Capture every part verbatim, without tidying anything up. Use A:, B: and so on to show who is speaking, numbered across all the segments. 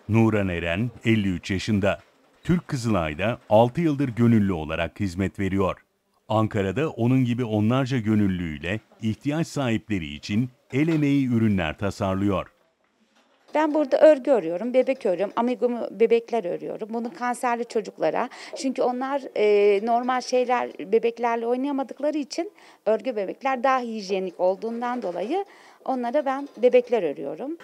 A: Nuran Eren elli üç yaşında. Türk Kızılay'da altı yıldır gönüllü olarak hizmet veriyor. Ankara'da onun gibi onlarca gönüllüyle ihtiyaç sahipleri için el emeği ürünler tasarlıyor.
B: Ben burada örgü örüyorum, bebek örüyorum, amigurumi bebekler örüyorum. Bunu kanserli çocuklara, çünkü onlar e, normal şeyler bebeklerle oynayamadıkları için örgü bebekler daha hijyenik olduğundan dolayı onlara ben bebekler örüyorum.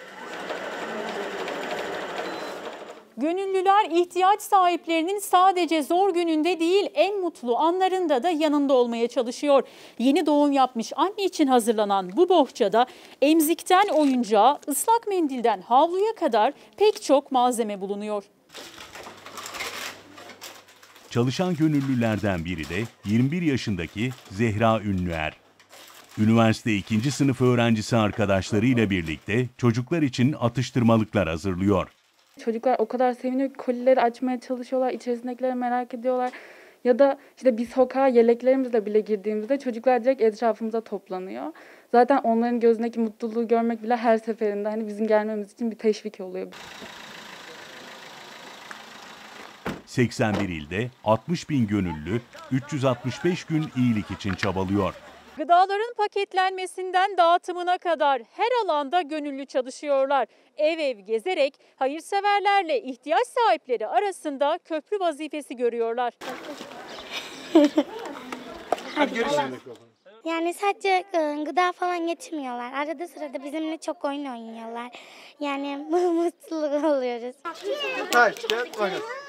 C: Gönüllüler ihtiyaç sahiplerinin sadece zor gününde değil, en mutlu anlarında da yanında olmaya çalışıyor. Yeni doğum yapmış anne için hazırlanan bu bohçada emzikten oyuncağa, ıslak mendilden havluya kadar pek çok malzeme bulunuyor.
A: Çalışan gönüllülerden biri de yirmi bir yaşındaki Zehra Ünlüer. Üniversite ikinci sınıf öğrencisi arkadaşlarıyla birlikte çocuklar için atıştırmalıklar hazırlıyor.
D: Çocuklar o kadar seviniyor ki kolileri açmaya çalışıyorlar, içerisindekileri merak ediyorlar. Ya da işte bir sokağa yeleklerimizle bile girdiğimizde çocuklar direkt etrafımıza toplanıyor. Zaten onların gözündeki mutluluğu görmek bile her seferinde hani bizim gelmemiz için bir teşvik oluyor.
A: seksen bir ilde altmış bin gönüllü üç yüz altmış beş gün iyilik için çabalıyor.
C: Gıdaların paketlenmesinden dağıtımına kadar her alanda gönüllü çalışıyorlar. Ev ev gezerek hayırseverlerle ihtiyaç sahipleri arasında köprü vazifesi görüyorlar.
E: Hadi görüşürüz. Yani sadece gıda falan getirmiyorlar. Arada sırada bizimle çok oyun oynuyorlar. Yani mutlu oluyoruz.
F: Taş, kağıt, makas.